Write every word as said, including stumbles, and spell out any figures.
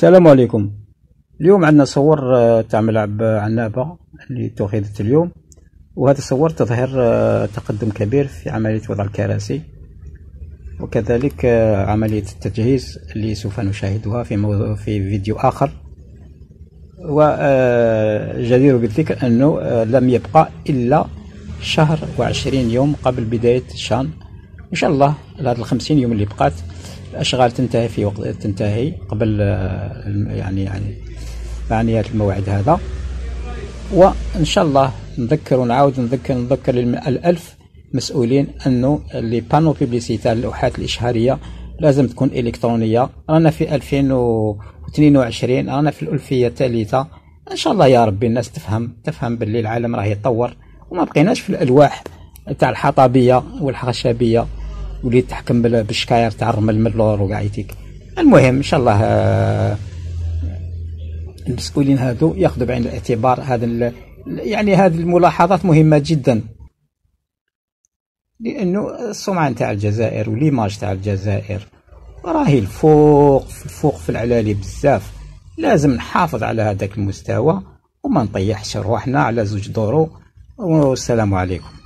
السلام عليكم. اليوم عندنا صور آه، تاع ملعب آه، عنابة اللي اتخذت اليوم، وهذه الصور تظهر آه، تقدم كبير في عملية وضع الكراسي، وكذلك آه، عملية التجهيز اللي سوف نشاهدها في مو... في فيديو آخر. وجدير بالذكر أنه آه، لم يبقى إلا شهر وعشرين يوم قبل بداية الشان. إن شاء الله هذه الخمسين يوم اللي بقات الأشغال تنتهي في وقت تنتهي قبل آه، يعني يعني معنيات الموعد هذا. وإن شاء الله نذكر ونعاود نذكر نذكر الألف مسؤولين أنه اللي بانو بيبليسيتار اللوحات الإشهارية لازم تكون إلكترونية. رانا في ألفين واثنين وعشرين، رانا في الألفية الثالثة. إن شاء الله يا ربي الناس تفهم تفهم باللي العالم راه يتطور، وما بقيناش في الألواح تاع الحطبية والخشبية واللي تحكم بالشكاير تاع الرمل من اللور وقاعيتك. المهم إن شاء الله آه المسؤولين هذو ياخذوا بعين الاعتبار هذا، يعني هذه الملاحظات مهمة جدا، لأنه السمعة نتاع الجزائر وليماج تاع الجزائر راهي الفوق الفوق في العلالي بزاف. لازم نحافظ على هذاك المستوى وما نطيحش رواحنا على زوج دورو. والسلام عليكم.